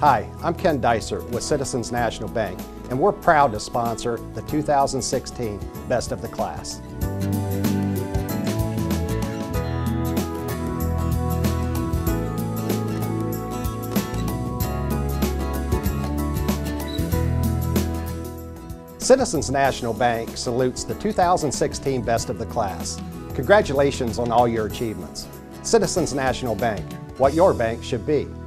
Hi, I'm Ken Dicer with Citizens National Bank, and we're proud to sponsor the 2016 Best of the Class. Citizens National Bank salutes the 2016 Best of the Class. Congratulations on all your achievements. Citizens National Bank, what your bank should be.